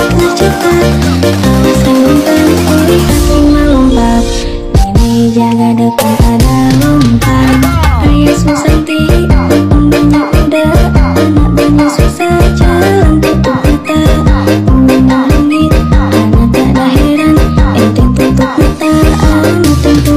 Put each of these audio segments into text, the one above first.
tercipta. Awas renungkan, oi hati melompat. Ini jaga depan ada lompat. Ayah Susanti, umurnya udah. Anak banyak susah jalan tutup mata. Memang rumit, anak tak ada heran. Enteng tutup mata, anak tentu.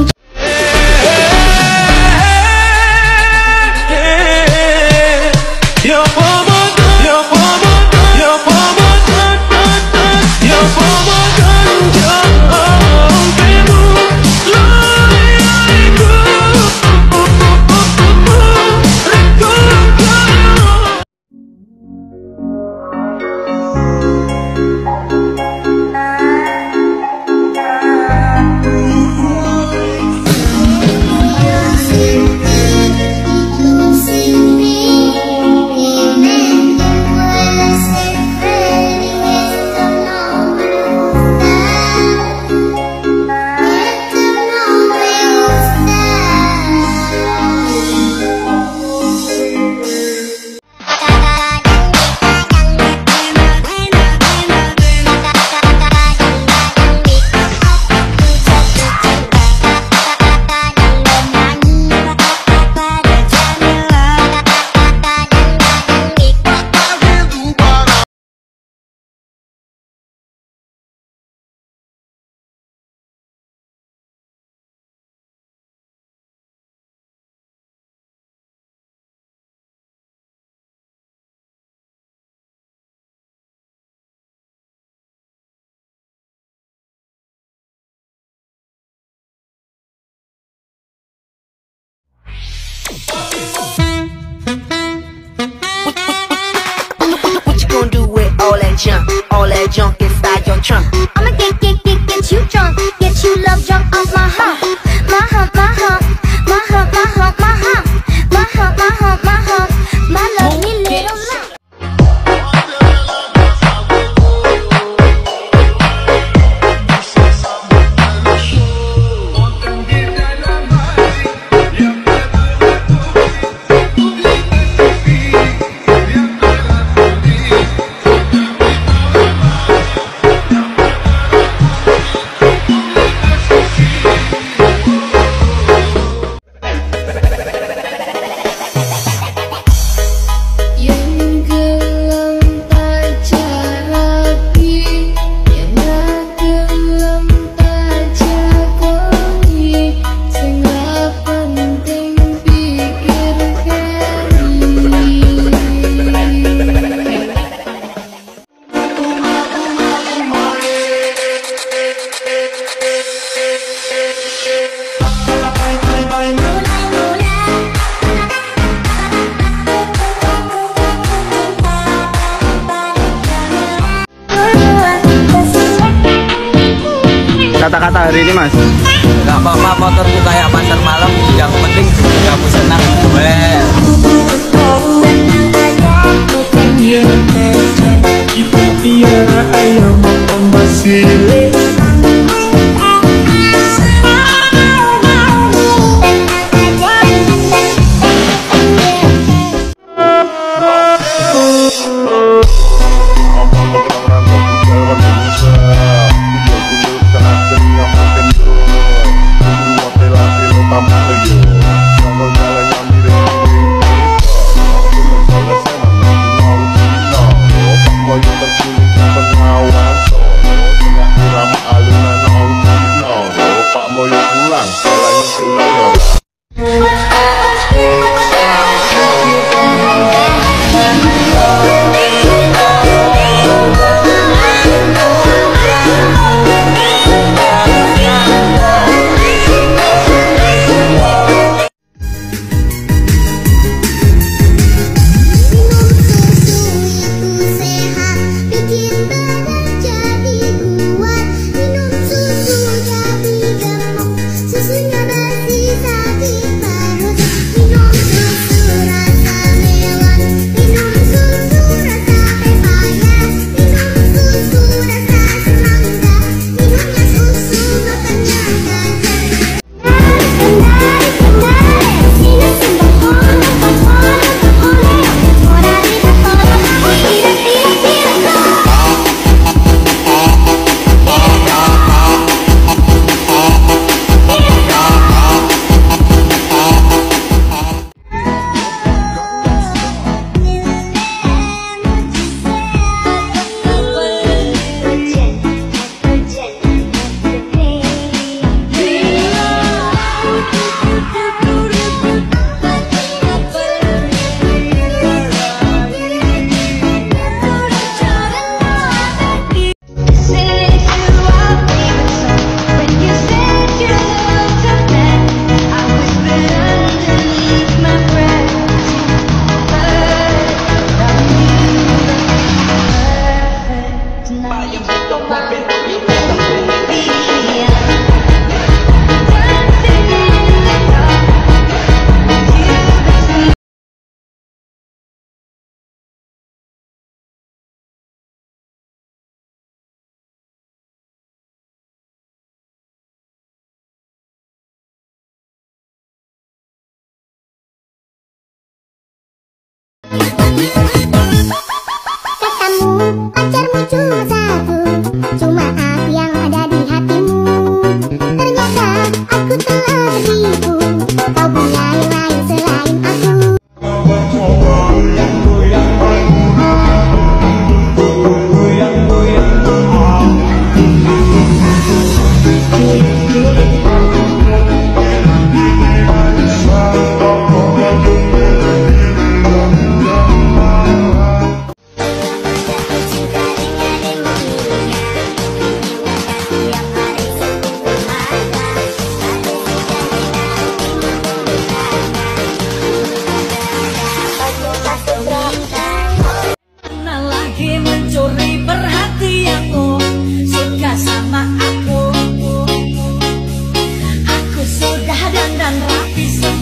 All that junk inside your trunk. I'ma get you drunk, get you love drunk off my hump, my hump, my hump, my hump, my hump, my hump, my hump, my hump, my hump, my lovely little lump. Kata-kata hari ini, Mas. Gak apa-apa motorku kayak pasar malam, yang penting kamu senang. Vamos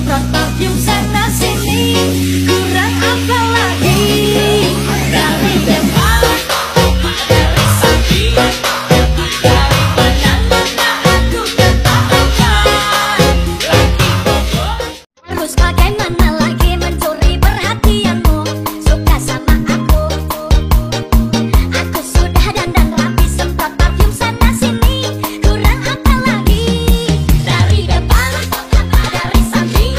semprot parfum sana sini, kurang apa lagi. Dari depan, dari samping, dari mana-mana aku ketahuan. Lagi bobo, harus bagaimana lagi mencuri perhatianmu. Suka sama aku sudah dandan rapi, semprot parfum sana sini, kurang apa lagi. Dari depan, dari samping.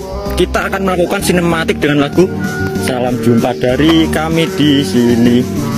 Kita akan melakukan sinematik dengan lagu Salam Jumpa dari kami di sini.